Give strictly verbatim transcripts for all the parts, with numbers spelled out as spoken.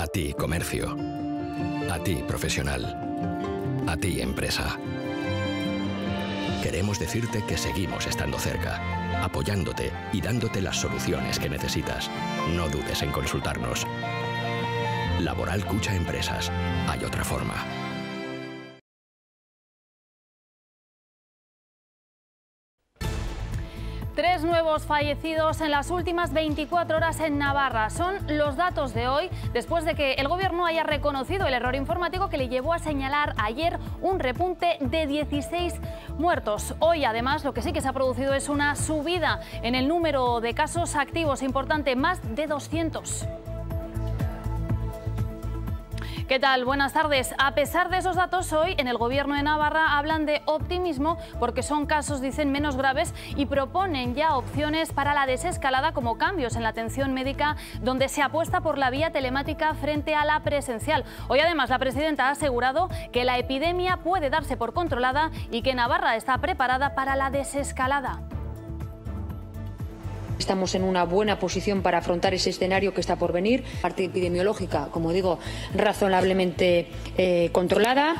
A ti, comercio. A ti, profesional. A ti, empresa. Queremos decirte que seguimos estando cerca, apoyándote y dándote las soluciones que necesitas. No dudes en consultarnos. Laboral Cucha Empresas. Hay otra forma. Tres nuevos fallecidos en las últimas veinticuatro horas en Navarra. Son los datos de hoy, después de que el Gobierno haya reconocido el error informático que le llevó a señalar ayer un repunte de dieciséis muertos. Hoy, además, lo que sí que se ha producido es una subida en el número de casos activos importante, más de doscientos. ¿Qué tal? Buenas tardes. A pesar de esos datos, hoy en el Gobierno de Navarra hablan de optimismo porque son casos, dicen, menos graves y proponen ya opciones para la desescalada, como cambios en la atención médica, donde se apuesta por la vía telemática frente a la presencial. Hoy, además, la presidenta ha asegurado que la epidemia puede darse por controlada y que Navarra está preparada para la desescalada. Estamos en una buena posición para afrontar ese escenario que está por venir. Parte epidemiológica, como digo, razonablemente eh, controlada.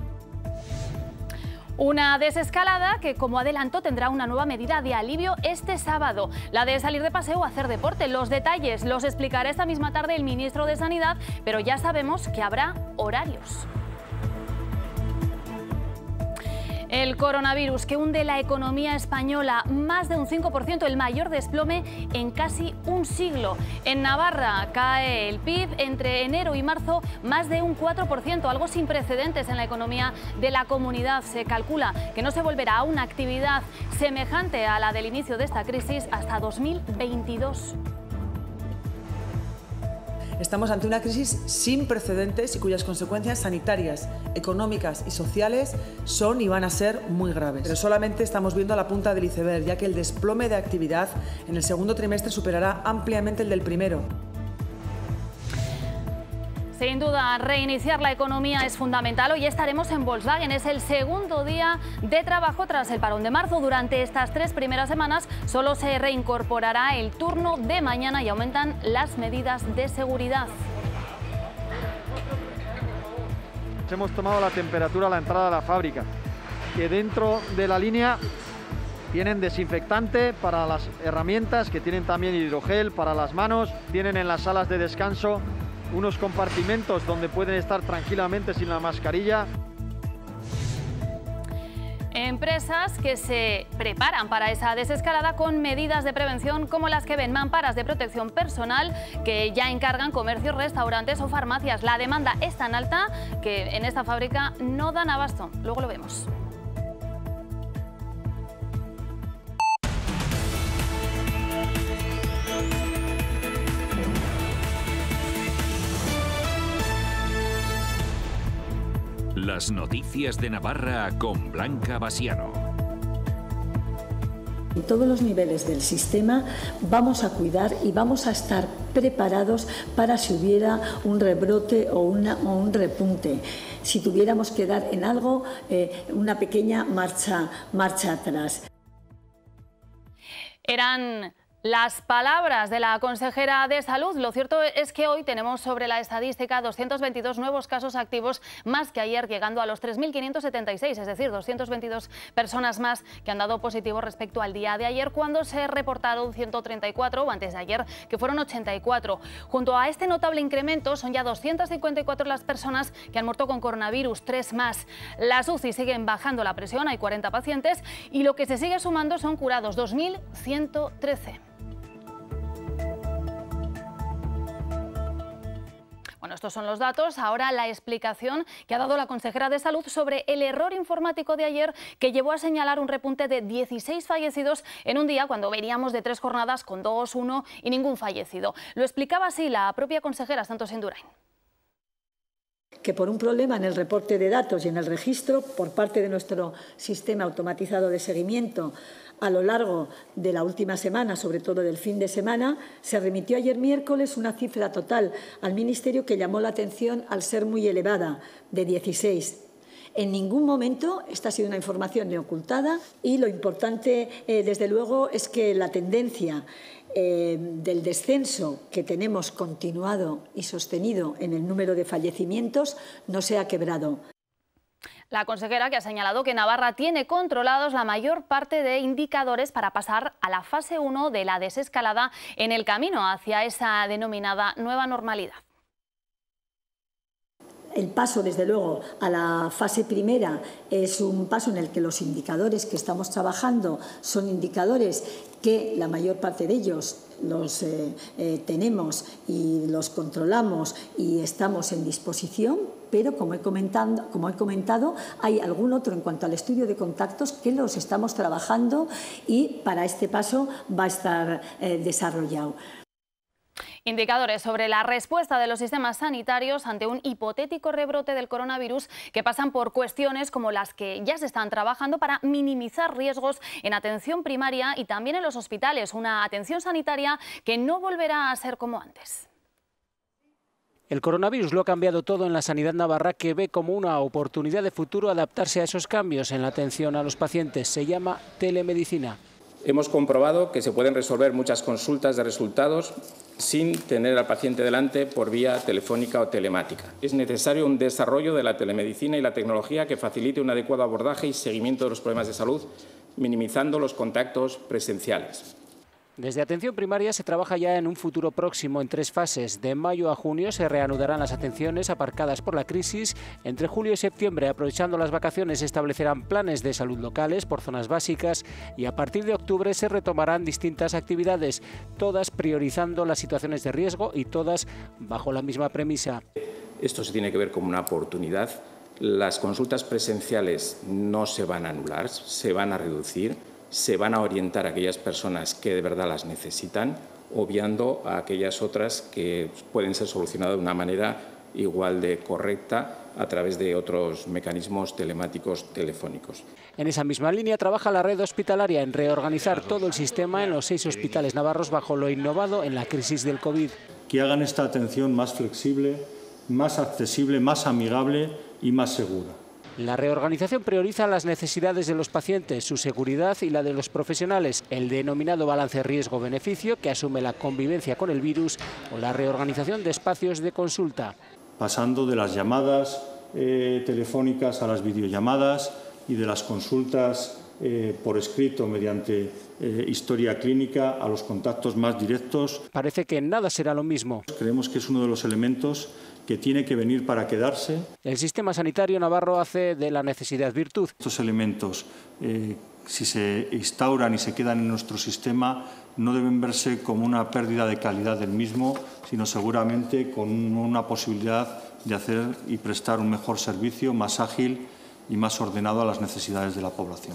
Una desescalada que, como adelantó, tendrá una nueva medida de alivio este sábado, la de salir de paseo o hacer deporte. Los detalles los explicará esta misma tarde el ministro de Sanidad, pero ya sabemos que habrá horarios. El coronavirus que hunde la economía española, más de un cinco por ciento, el mayor desplome en casi un siglo. En Navarra cae el P I B entre enero y marzo más de un cuatro por ciento, algo sin precedentes en la economía de la comunidad. Se calcula que no se volverá a una actividad semejante a la del inicio de esta crisis hasta dos mil veintidós. Estamos ante una crisis sin precedentes y cuyas consecuencias sanitarias, económicas y sociales son y van a ser muy graves. Pero solamente estamos viendo la punta del iceberg, ya que el desplome de actividad en el segundo trimestre superará ampliamente el del primero. Sin duda, reiniciar la economía es fundamental. Hoy estaremos en Volkswagen. Es el segundo día de trabajo tras el parón de marzo. Durante estas tres primeras semanas solo se reincorporará el turno de mañana y aumentan las medidas de seguridad. Hemos tomado la temperatura a la entrada de la fábrica, que dentro de la línea tienen desinfectante para las herramientas, que tienen también hidrogel para las manos, tienen en las salas de descanso unos compartimentos donde pueden estar tranquilamente sin la mascarilla. Empresas que se preparan para esa desescalada con medidas de prevención como las que ven mamparas de protección personal que ya encargan comercios, restaurantes o farmacias. La demanda es tan alta que en esta fábrica no dan abasto. Luego lo vemos. Las noticias de Navarra con Blanca Basiano. En todos los niveles del sistema vamos a cuidar y vamos a estar preparados para si hubiera un rebrote o, una, o un repunte. Si tuviéramos que dar en algo eh, una pequeña marcha, marcha atrás. Eran las palabras de la consejera de Salud. Lo cierto es que hoy tenemos sobre la estadística doscientos veintidós nuevos casos activos, más que ayer, llegando a los tres mil quinientos setenta y seis, es decir, doscientas veintidós personas más que han dado positivo respecto al día de ayer, cuando se reportaron ciento treinta y cuatro, o antes de ayer, que fueron ochenta y cuatro. Junto a este notable incremento, son ya doscientas cincuenta y cuatro las personas que han muerto con coronavirus, tres más. Las U C I siguen bajando la presión, hay cuarenta pacientes, y lo que se sigue sumando son curados, dos mil ciento trece. Bueno, estos son los datos. Ahora la explicación que ha dado la consejera de Salud sobre el error informático de ayer que llevó a señalar un repunte de dieciséis fallecidos en un día cuando veníamos de tres jornadas con dos, uno y ningún fallecido. Lo explicaba así la propia consejera Santos Indurain. Que por un problema en el reporte de datos y en el registro por parte de nuestro sistema automatizado de seguimiento a lo largo de la última semana, sobre todo del fin de semana, se remitió ayer miércoles una cifra total al Ministerio que llamó la atención al ser muy elevada, de dieciséis. En ningún momento esta ha sido una información ni ocultada y lo importante, eh, desde luego, es que la tendencia eh, del descenso que tenemos continuado y sostenido en el número de fallecimientos no se ha quebrado. La consejera, que ha señalado que Navarra tiene controlados la mayor parte de indicadores para pasar a la fase uno de la desescalada en el camino hacia esa denominada nueva normalidad. El paso, desde luego, a la fase primera es un paso en el que los indicadores que estamos trabajando son indicadores que la mayor parte de ellos los eh, eh, tenemos y los controlamos y estamos en disposición, pero como he, comentado, como he comentado, hay algún otro en cuanto al estudio de contactos que los estamos trabajando y para este paso va a estar eh, desarrollado. Indicadores sobre la respuesta de los sistemas sanitarios ante un hipotético rebrote del coronavirus que pasan por cuestiones como las que ya se están trabajando para minimizar riesgos en atención primaria y también en los hospitales, una atención sanitaria que no volverá a ser como antes. El coronavirus lo ha cambiado todo en la sanidad navarra, que ve como una oportunidad de futuro adaptarse a esos cambios en la atención a los pacientes. Se llama telemedicina. Hemos comprobado que se pueden resolver muchas consultas de resultados sin tener al paciente delante por vía telefónica o telemática. Es necesario un desarrollo de la telemedicina y la tecnología que facilite un adecuado abordaje y seguimiento de los problemas de salud, minimizando los contactos presenciales. Desde atención primaria se trabaja ya en un futuro próximo en tres fases. De mayo a junio se reanudarán las atenciones aparcadas por la crisis. Entre julio y septiembre, aprovechando las vacaciones, se establecerán planes de salud locales por zonas básicas y a partir de octubre se retomarán distintas actividades, todas priorizando las situaciones de riesgo y todas bajo la misma premisa. Esto se tiene que ver como una oportunidad. Las consultas presenciales no se van a anular, se van a reducir. Se van a orientar a aquellas personas que de verdad las necesitan, obviando a aquellas otras que pueden ser solucionadas de una manera igual de correcta a través de otros mecanismos telemáticos telefónicos. En esa misma línea trabaja la red hospitalaria en reorganizar todo el sistema en los seis hospitales navarros bajo lo innovado en la crisis del COVID. Que hagan esta atención más flexible, más accesible, más amigable y más segura. La reorganización prioriza las necesidades de los pacientes, su seguridad y la de los profesionales, el denominado balance riesgo-beneficio que asume la convivencia con el virus o la reorganización de espacios de consulta. Pasando de las llamadas eh, telefónicas a las videollamadas y de las consultas eh, por escrito mediante eh, historia clínica a los contactos más directos. Parece que nada será lo mismo. Creemos que es uno de los elementos que tiene que venir para quedarse. El sistema sanitario navarro hace de la necesidad virtud. Estos elementos, eh, si se instauran y se quedan en nuestro sistema, no deben verse como una pérdida de calidad del mismo, sino seguramente con una posibilidad de hacer y prestar un mejor servicio, más ágil y más ordenado a las necesidades de la población.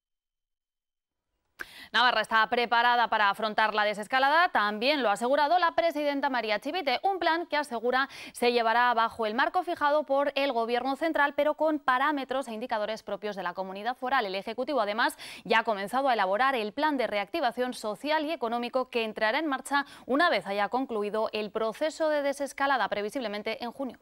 Navarra está preparada para afrontar la desescalada, también lo ha asegurado la presidenta María Chivite, un plan que asegura se llevará bajo el marco fijado por el Gobierno central, pero con parámetros e indicadores propios de la comunidad foral. El Ejecutivo, además, ya ha comenzado a elaborar el plan de reactivación social y económico que entrará en marcha una vez haya concluido el proceso de desescalada, previsiblemente en junio.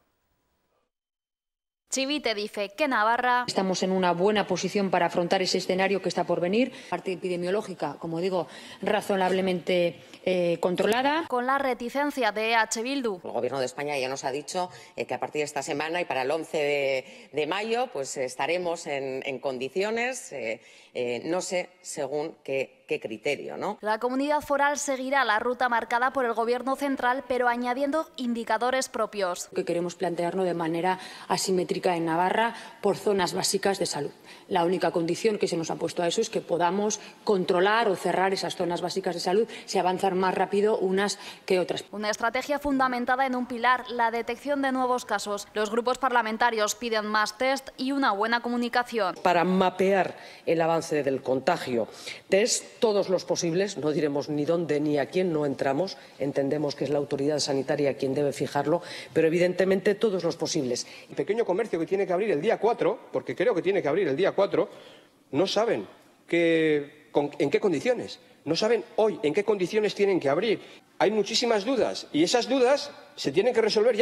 Chivite dice que Navarra... Estamos en una buena posición para afrontar ese escenario que está por venir. Parte epidemiológica, como digo, razonablemente eh, controlada. Con la reticencia de E H Bildu. El Gobierno de España ya nos ha dicho eh, que a partir de esta semana y para el once de, de mayo pues estaremos en, en condiciones, eh, eh, no sé según qué, qué criterio, ¿no? La comunidad foral seguirá la ruta marcada por el Gobierno central, pero añadiendo indicadores propios. Que queremos plantearnos de manera asimétrica en Navarra por zonas básicas de salud. La única condición que se nos ha puesto a eso es que podamos controlar o cerrar esas zonas básicas de salud, si avanzan más rápido unas que otras. Una estrategia fundamentada en un pilar, la detección de nuevos casos. Los grupos parlamentarios piden más test y una buena comunicación. Para mapear el avance del contagio, test todos los posibles, no diremos ni dónde ni a quién, no entramos, entendemos que es la autoridad sanitaria quien debe fijarlo, pero evidentemente todos los posibles. El pequeño comercio que tiene que abrir el día cuatro, porque creo que tiene que abrir el día cuatro, no saben que, con, en qué condiciones, no saben hoy en qué condiciones tienen que abrir. Hay muchísimas dudas y esas dudas se tienen que resolver ya.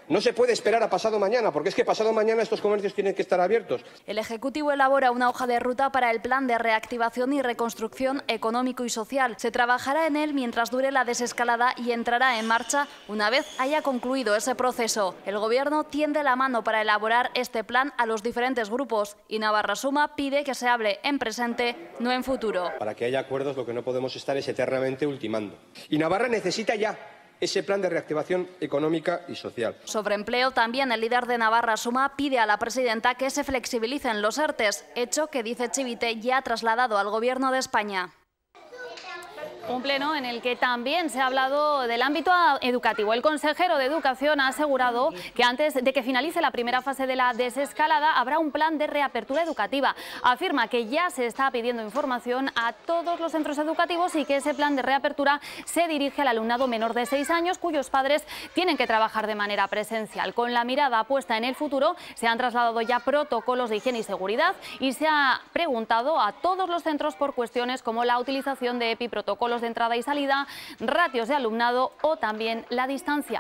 No se puede esperar a pasado mañana, porque es que pasado mañana estos comercios tienen que estar abiertos. El Ejecutivo elabora una hoja de ruta para el plan de reactivación y reconstrucción económico y social. Se trabajará en él mientras dure la desescalada y entrará en marcha una vez haya concluido ese proceso. El Gobierno tiende la mano para elaborar este plan a los diferentes grupos y Navarra Suma pide que se hable en presente, no en futuro. Para que haya acuerdos, lo que no podemos estar es eternamente ultimando. Y Navarra necesita ya ese plan de reactivación económica y social. Sobre empleo, también el líder de Navarra Suma pide a la presidenta que se flexibilicen los ERTES, hecho que, dice Chivite, ya ha trasladado al Gobierno de España. Un pleno en el que también se ha hablado del ámbito educativo. El consejero de Educación ha asegurado que antes de que finalice la primera fase de la desescalada habrá un plan de reapertura educativa. Afirma que ya se está pidiendo información a todos los centros educativos y que ese plan de reapertura se dirige al alumnado menor de seis años cuyos padres tienen que trabajar de manera presencial. Con la mirada puesta en el futuro se han trasladado ya protocolos de higiene y seguridad y se ha preguntado a todos los centros por cuestiones como la utilización de EPI, protocolos de entrada y salida, ratios de alumnado o también la distancia.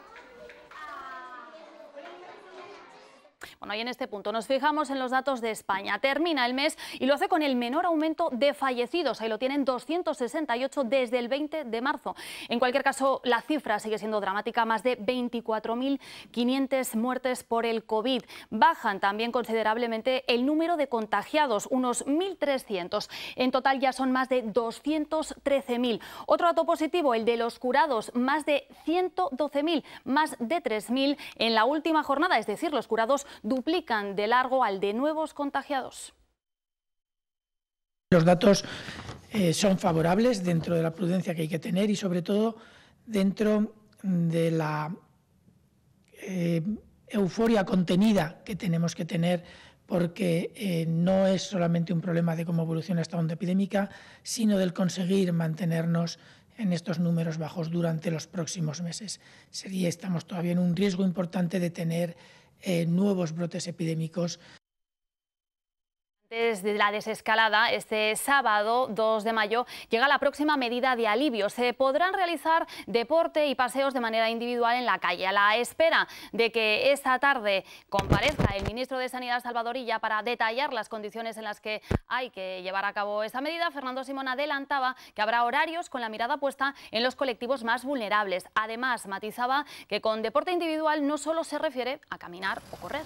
Bueno, y en este punto nos fijamos en los datos de España. Termina el mes y lo hace con el menor aumento de fallecidos. Ahí lo tienen, doscientos sesenta y ocho desde el veinte de marzo. En cualquier caso, la cifra sigue siendo dramática. Más de veinticuatro mil quinientas muertes por el COVID. Bajan también considerablemente el número de contagiados, unos mil trescientos. En total ya son más de doscientos trece mil. Otro dato positivo, el de los curados, más de ciento doce mil, más de tres mil en la última jornada. Es decir, los curados duplican de largo al de nuevos contagiados. Los datos eh, son favorables dentro de la prudencia que hay que tener y sobre todo dentro de la eh, euforia contenida que tenemos que tener, porque eh, no es solamente un problema de cómo evoluciona esta onda epidémica, sino del conseguir mantenernos en estos números bajos durante los próximos meses. Sería, estamos todavía en un riesgo importante de tener Eh, nuevos brotes epidémicos. Desde la desescalada, este sábado dos de mayo, llega la próxima medida de alivio. Se podrán realizar deporte y paseos de manera individual en la calle. A la espera de que esta tarde comparezca el ministro de Sanidad, Salvador Illa, para detallar las condiciones en las que hay que llevar a cabo esta medida, Fernando Simón adelantaba que habrá horarios con la mirada puesta en los colectivos más vulnerables. Además, matizaba que con deporte individual no solo se refiere a caminar o correr.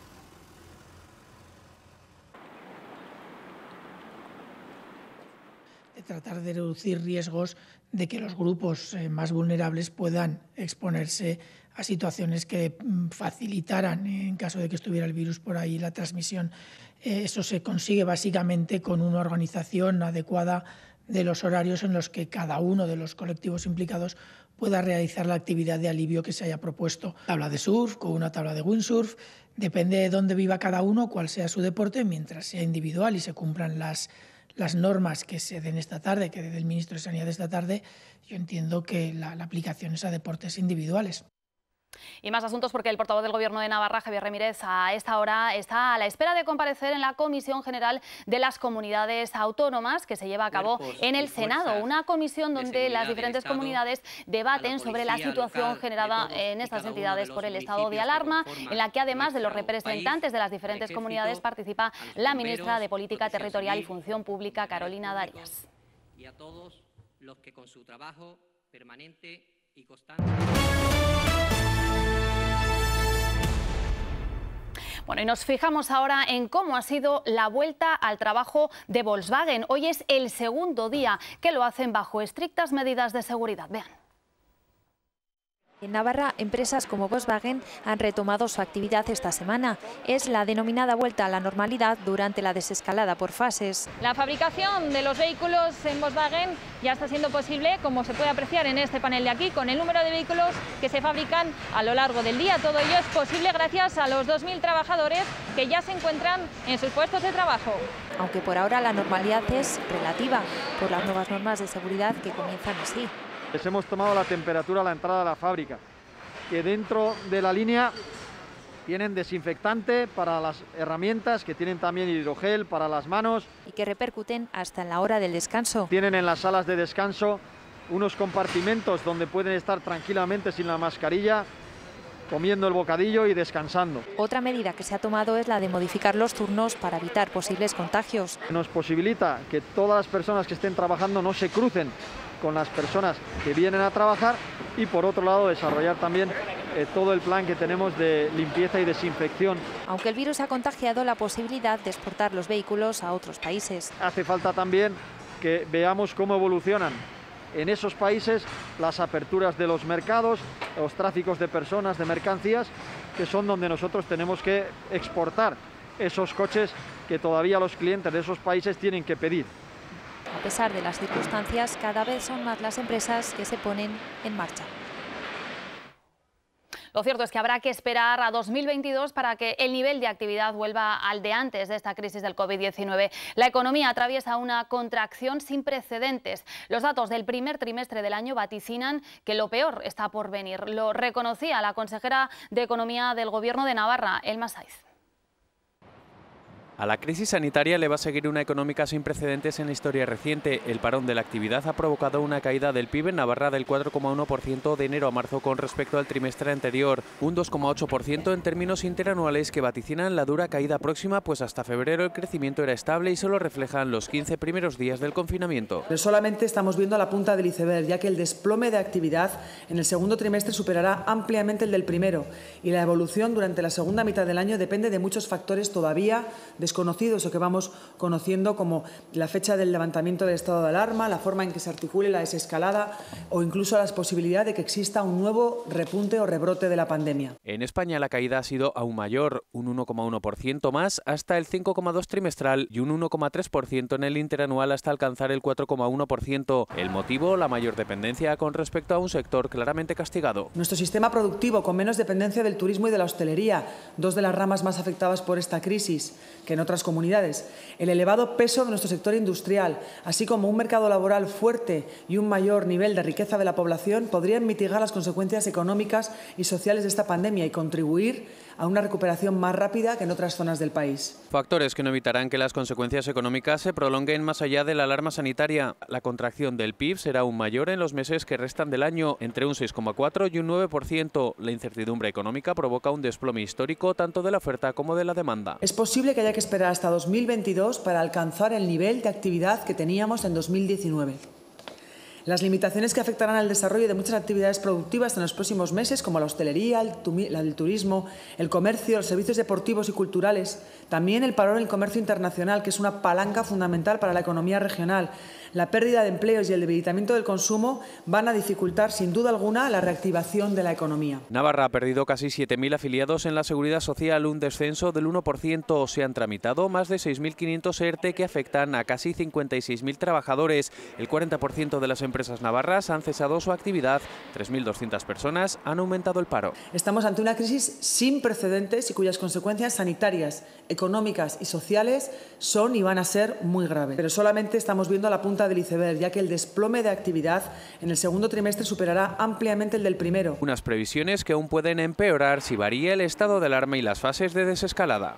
Tratar de reducir riesgos de que los grupos eh, más vulnerables puedan exponerse a situaciones que mm, facilitaran, en caso de que estuviera el virus por ahí, la transmisión. Eh, eso se consigue básicamente con una organización adecuada de los horarios en los que cada uno de los colectivos implicados pueda realizar la actividad de alivio que se haya propuesto. Tabla de surf, con una tabla de windsurf, depende de dónde viva cada uno, cuál sea su deporte, mientras sea individual y se cumplan las las normas que se den esta tarde, que dé el ministro de Sanidad esta tarde, yo entiendo que la, la aplicación es a deportes individuales. Y más asuntos porque el portavoz del Gobierno de Navarra, Javier Ramírez, a esta hora está a la espera de comparecer en la Comisión General de las Comunidades Autónomas que se lleva a cabo en el Senado. Una comisión donde las diferentes comunidades debaten sobre la situación generada en estas entidades por el estado de alarma, en la que además de los representantes de las diferentes comunidades participa la ministra de Política Territorial y Función Pública, Carolina Darias. Y a todos los que con su trabajo permanente y constante. Bueno, y nos fijamos ahora en cómo ha sido la vuelta al trabajo de Volkswagen. Hoy es el segundo día que lo hacen bajo estrictas medidas de seguridad. Vean. En Navarra, empresas como Volkswagen han retomado su actividad esta semana. Es la denominada vuelta a la normalidad durante la desescalada por fases. La fabricación de los vehículos en Volkswagen ya está siendo posible, como se puede apreciar en este panel de aquí, con el número de vehículos que se fabrican a lo largo del día. Todo ello es posible gracias a los dos mil trabajadores que ya se encuentran en sus puestos de trabajo. Aunque por ahora la normalidad es relativa, por las nuevas normas de seguridad que comienzan así. Les hemos tomado la temperatura a la entrada de la fábrica, que dentro de la línea tienen desinfectante para las herramientas, que tienen también hidrogel para las manos. Y que repercuten hasta en la hora del descanso. Tienen en las salas de descanso unos compartimentos donde pueden estar tranquilamente sin la mascarilla, comiendo el bocadillo y descansando. Otra medida que se ha tomado es la de modificar los turnos para evitar posibles contagios. Nos posibilita que todas las personas que estén trabajando no se crucen con las personas que vienen a trabajar y, por otro lado, desarrollar también eh, todo el plan que tenemos de limpieza y desinfección. Aunque el virus ha contagiado la posibilidad de exportar los vehículos a otros países. Hace falta también que veamos cómo evolucionan en esos países las aperturas de los mercados, los tráficos de personas, de mercancías, que son donde nosotros tenemos que exportar esos coches que todavía los clientes de esos países tienen que pedir. A pesar de las circunstancias, cada vez son más las empresas que se ponen en marcha. Lo cierto es que habrá que esperar a dos mil veintidós para que el nivel de actividad vuelva al de antes de esta crisis del COVID diecinueve. La economía atraviesa una contracción sin precedentes. Los datos del primer trimestre del año vaticinan que lo peor está por venir. Lo reconocía la consejera de Economía del Gobierno de Navarra, Elma Saiz. A la crisis sanitaria le va a seguir una económica sin precedentes en la historia reciente. El parón de la actividad ha provocado una caída del P I B en Navarra del cuatro coma uno por ciento de enero a marzo con respecto al trimestre anterior, un dos coma ocho por ciento en términos interanuales que vaticinan la dura caída próxima, pues hasta febrero el crecimiento era estable y solo reflejan los quince primeros días del confinamiento. Pero solamente estamos viendo la punta del iceberg, ya que el desplome de actividad en el segundo trimestre superará ampliamente el del primero y la evolución durante la segunda mitad del año depende de muchos factores todavía de desconocidos o que vamos conociendo, como la fecha del levantamiento del estado de alarma, la forma en que se articule la desescalada o incluso la posibilidad de que exista un nuevo repunte o rebrote de la pandemia. En España la caída ha sido aún mayor, un uno coma uno por ciento más hasta el cinco coma dos por ciento trimestral y un uno coma tres por ciento en el interanual hasta alcanzar el cuatro coma uno por ciento. El motivo, la mayor dependencia con respecto a un sector claramente castigado. Nuestro sistema productivo, con menos dependencia del turismo y de la hostelería, dos de las ramas más afectadas por esta crisis que en otras comunidades, el elevado peso de nuestro sector industrial, así como un mercado laboral fuerte y un mayor nivel de riqueza de la población, podrían mitigar las consecuencias económicas y sociales de esta pandemia y contribuir a una recuperación más rápida que en otras zonas del país. Factores que no evitarán que las consecuencias económicas se prolonguen más allá de la alarma sanitaria. La contracción del P I B será aún mayor en los meses que restan del año, entre un seis coma cuatro y un nueve por ciento. La incertidumbre económica provoca un desplome histórico tanto de la oferta como de la demanda. Es posible que haya que esperar hasta dos mil veintidós para alcanzar el nivel de actividad que teníamos en dos mil diecinueve. Las limitaciones que afectarán al desarrollo de muchas actividades productivas en los próximos meses, como la hostelería, el, el turismo, el comercio, los servicios deportivos y culturales, también el parón en el comercio internacional, que es una palanca fundamental para la economía regional, la pérdida de empleos y el debilitamiento del consumo van a dificultar sin duda alguna la reactivación de la economía. Navarra ha perdido casi siete mil afiliados en la Seguridad Social, un descenso del uno por ciento. Se han tramitado más de seis mil quinientos ERTE que afectan a casi cincuenta y seis mil trabajadores. El cuarenta por ciento de las empresas navarras han cesado su actividad. tres mil doscientas personas han aumentado el paro. Estamos ante una crisis sin precedentes y cuyas consecuencias sanitarias, económicas y sociales son y van a ser muy graves. Pero solamente estamos viendo la punta del iceberg, ya que el desplome de actividad en el segundo trimestre superará ampliamente el del primero. Unas previsiones que aún pueden empeorar si varía el estado de alarma y las fases de desescalada.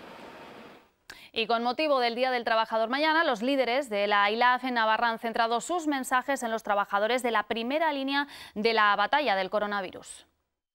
Y con motivo del Día del Trabajador mañana, los líderes de la I L A F en Navarra han centrado sus mensajes en los trabajadores de la primera línea de la batalla del coronavirus.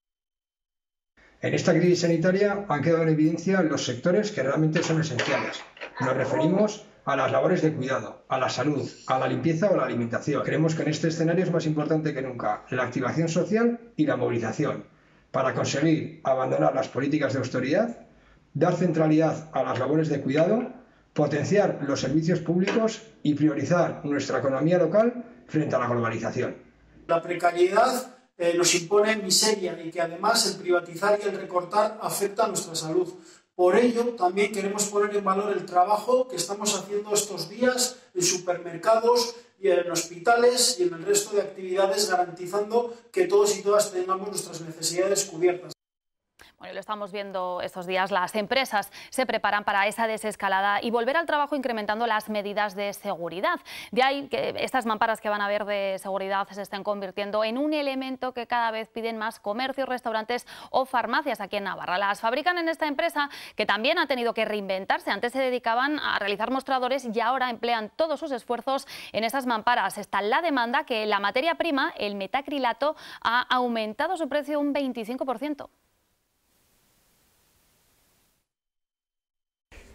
En esta crisis sanitaria han quedado en evidencia los sectores que realmente son esenciales. Nos referimos a las labores de cuidado, a la salud, a la limpieza o la alimentación. Creemos que en este escenario es más importante que nunca la activación social y la movilización para conseguir abandonar las políticas de austeridad, dar centralidad a las labores de cuidado, potenciar los servicios públicos y priorizar nuestra economía local frente a la globalización. La precariedad eh, nos impone miseria y que además el privatizar y el recortar afecta a nuestra salud. Por ello, también queremos poner en valor el trabajo que estamos haciendo estos días en supermercados y en hospitales y en el resto de actividades, garantizando que todos y todas tengamos nuestras necesidades cubiertas. Bueno, lo estamos viendo estos días, las empresas se preparan para esa desescalada y volver al trabajo incrementando las medidas de seguridad. De ahí que estas mamparas que van a ver de seguridad se estén convirtiendo en un elemento que cada vez piden más comercios, restaurantes o farmacias aquí en Navarra. Las fabrican en esta empresa que también ha tenido que reinventarse. Antes se dedicaban a realizar mostradores y ahora emplean todos sus esfuerzos en estas mamparas. Está la demanda que la materia prima, el metacrilato, ha aumentado su precio un veinticinco por ciento.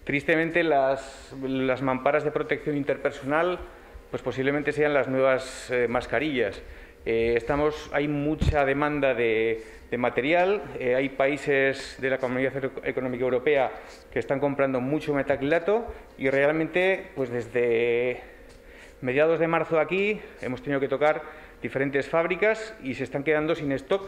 Tristemente, las, las mamparas de protección interpersonal pues posiblemente sean las nuevas eh, mascarillas. Eh, estamos, hay mucha demanda de, de material, eh, hay países de la Comunidad Económica Europea que están comprando mucho metacrilato y realmente pues desde mediados de marzo aquí hemos tenido que tocar diferentes fábricas y se están quedando sin stock.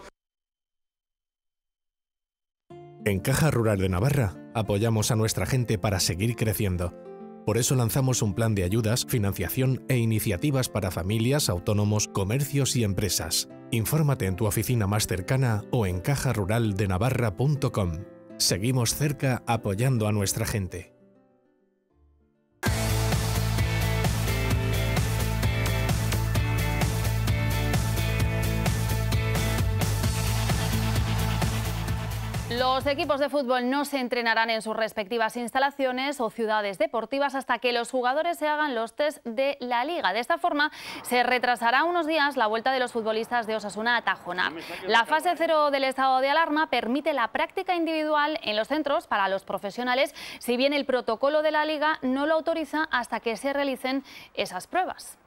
En Caja Rural de Navarra apoyamos a nuestra gente para seguir creciendo. Por eso lanzamos un plan de ayudas, financiación e iniciativas para familias, autónomos, comercios y empresas. Infórmate en tu oficina más cercana o en caja rural de navarra punto com. Seguimos cerca apoyando a nuestra gente. Los equipos de fútbol no se entrenarán en sus respectivas instalaciones o ciudades deportivas hasta que los jugadores se hagan los test de la Liga. De esta forma, se retrasará unos días la vuelta de los futbolistas de Osasuna a Tajonar. La fase cero del estado de alarma permite la práctica individual en los centros para los profesionales, si bien el protocolo de la Liga no lo autoriza hasta que se realicen esas pruebas.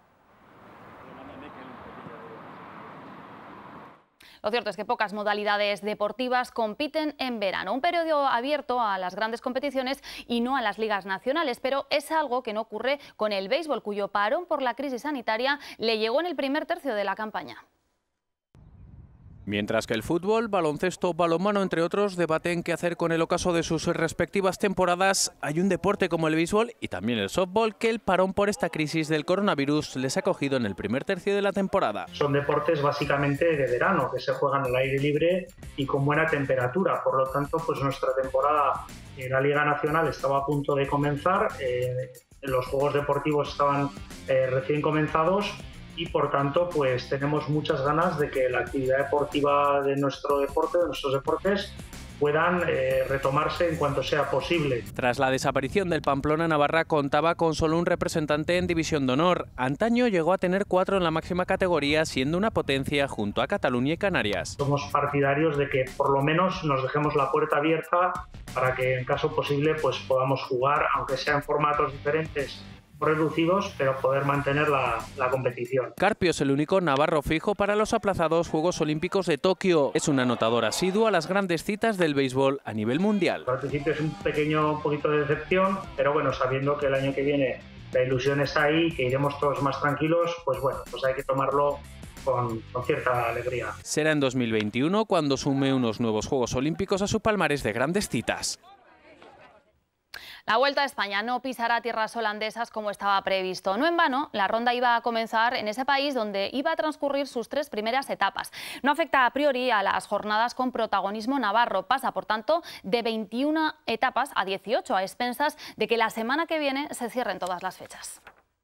Lo cierto es que pocas modalidades deportivas compiten en verano. Un periodo abierto a las grandes competiciones y no a las ligas nacionales, pero es algo que no ocurre con el béisbol, cuyo parón por la crisis sanitaria le llegó en el primer tercio de la campaña. Mientras que el fútbol, baloncesto, balonmano, entre otros, debaten qué hacer con el ocaso de sus respectivas temporadas, hay un deporte como el béisbol y también el softball que el parón por esta crisis del coronavirus les ha cogido en el primer tercio de la temporada. Son deportes básicamente de verano, que se juegan al aire libre y con buena temperatura. Por lo tanto, pues nuestra temporada en la Liga Nacional estaba a punto de comenzar, eh, los Juegos Deportivos estaban eh, recién comenzados. Y por tanto, pues tenemos muchas ganas de que la actividad deportiva de nuestro deporte, de nuestros deportes, puedan eh, retomarse en cuanto sea posible. Tras la desaparición del Pamplona, Navarra contaba con solo un representante en División de Honor. Antaño llegó a tener cuatro en la máxima categoría, siendo una potencia junto a Cataluña y Canarias. Somos partidarios de que por lo menos nos dejemos la puerta abierta para que en caso posible pues podamos jugar, aunque sea en formatos diferentes, reducidos, pero poder mantener la, la competición. Carpio es el único navarro fijo para los aplazados Juegos Olímpicos de Tokio. Es un anotador asiduo a las grandes citas del béisbol a nivel mundial. Al principio es un pequeño un poquito de decepción, pero bueno, sabiendo que el año que viene la ilusión está ahí, que iremos todos más tranquilos, pues bueno, pues hay que tomarlo Con, con cierta alegría. Será en dos mil veintiuno cuando sume unos nuevos Juegos Olímpicos a su palmarés de grandes citas. La Vuelta a España no pisará tierras holandesas como estaba previsto. No en vano, la ronda iba a comenzar en ese país donde iba a transcurrir sus tres primeras etapas. No afecta a priori a las jornadas con protagonismo navarro. Pasa, por tanto, de veintiuna etapas a dieciocho, a expensas de que la semana que viene se cierren todas las fechas.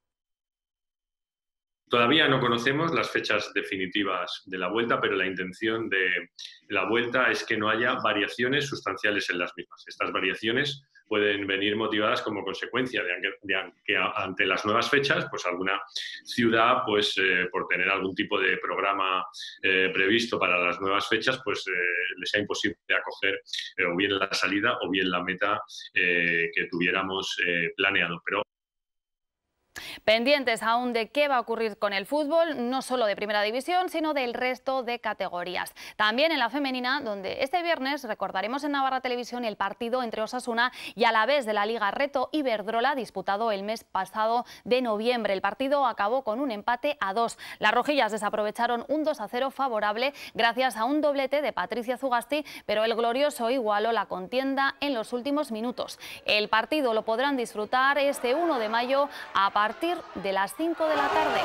Todavía no conocemos las fechas definitivas de la Vuelta, pero la intención de la Vuelta es que no haya variaciones sustanciales en las mismas. Estas variaciones pueden venir motivadas como consecuencia de que, de que ante las nuevas fechas, pues alguna ciudad, pues eh, por tener algún tipo de programa eh, previsto para las nuevas fechas, pues eh, les sea imposible acoger eh, o bien la salida o bien la meta eh, que tuviéramos eh, planeado. Pero pendientes aún de qué va a ocurrir con el fútbol, no solo de Primera División, sino del resto de categorías. También en la femenina, donde este viernes recordaremos en Navarra Televisión el partido entre Osasuna y Alavés de la Liga Reto Iberdrola, disputado el mes pasado de noviembre. El partido acabó con un empate a dos. Las rojillas desaprovecharon un dos a cero favorable gracias a un doblete de Patricia Zugasti, pero el glorioso igualó la contienda en los últimos minutos. El partido lo podrán disfrutar este uno de mayo a partir A partir de las cinco de la tarde.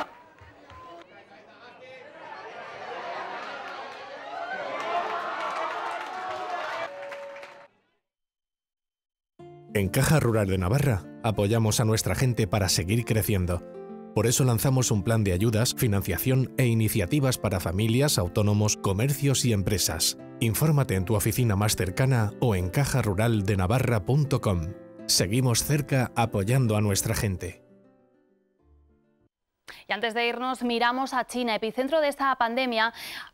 En Caja Rural de Navarra apoyamos a nuestra gente para seguir creciendo. Por eso lanzamos un plan de ayudas, financiación e iniciativas para familias, autónomos, comercios y empresas. Infórmate en tu oficina más cercana o en caja rural de navarra punto com. Seguimos cerca apoyando a nuestra gente. Y antes de irnos, miramos a China, epicentro de esta pandemia,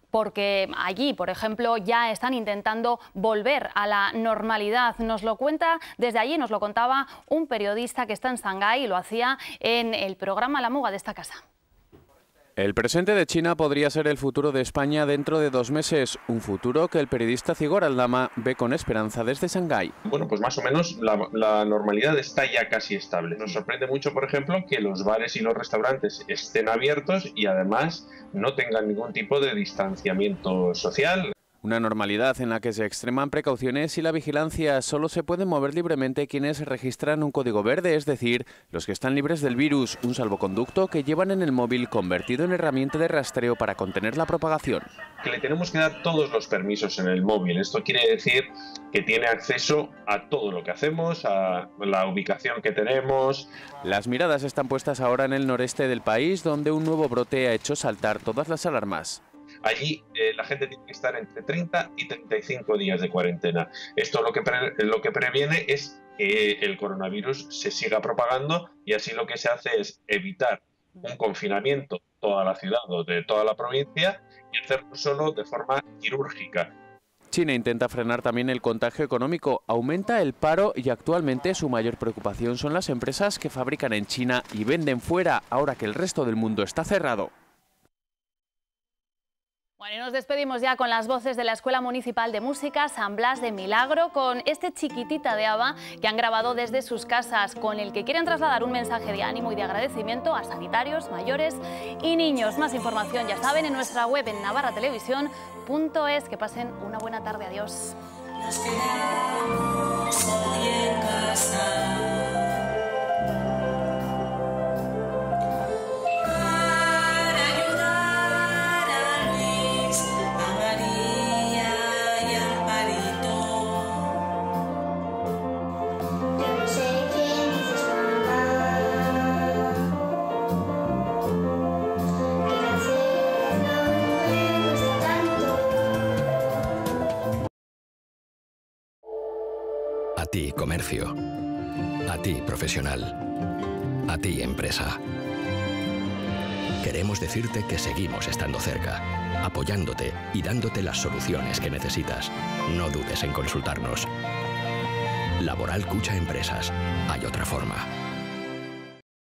porque allí, por ejemplo, ya están intentando volver a la normalidad. Nos lo cuenta desde allí, nos lo contaba un periodista que está en Shanghái y lo hacía en el programa La Muga de esta casa. El presente de China podría ser el futuro de España dentro de dos meses, un futuro que el periodista Cigor Aldama ve con esperanza desde Shanghái. Bueno, pues más o menos la, la normalidad está ya casi estable. Nos sorprende mucho, por ejemplo, que los bares y los restaurantes estén abiertos y además no tengan ningún tipo de distanciamiento social. Una normalidad en la que se extreman precauciones y la vigilancia. Solo se pueden mover libremente quienes registran un código verde, es decir, los que están libres del virus, un salvoconducto que llevan en el móvil convertido en herramienta de rastreo para contener la propagación. Que le tenemos que dar todos los permisos en el móvil. Esto quiere decir que tiene acceso a todo lo que hacemos, a la ubicación que tenemos. Las miradas están puestas ahora en el noreste del país, donde un nuevo brote ha hecho saltar todas las alarmas. Allí eh, la gente tiene que estar entre treinta y treinta y cinco días de cuarentena. Esto lo que, pre lo que previene es que el coronavirus se siga propagando y así lo que se hace es evitar un confinamiento de toda la ciudad o de toda la provincia y hacerlo solo de forma quirúrgica. China intenta frenar también el contagio económico, aumenta el paro y actualmente su mayor preocupación son las empresas que fabrican en China y venden fuera ahora que el resto del mundo está cerrado. Bueno, y nos despedimos ya con las voces de la Escuela Municipal de Música San Blas de Milagro, con este Chiquitita de Aba que han grabado desde sus casas, con el que quieren trasladar un mensaje de ánimo y de agradecimiento a sanitarios, mayores y niños. Más información, ya saben, en nuestra web en navarra televisión punto es. Que pasen una buena tarde. Adiós. Nos quedamos hoy en casa. A ti, comercio. A ti, profesional. A ti, empresa. Queremos decirte que seguimos estando cerca, apoyándote y dándote las soluciones que necesitas. No dudes en consultarnos. Laboral Cucha Empresas. Hay otra forma.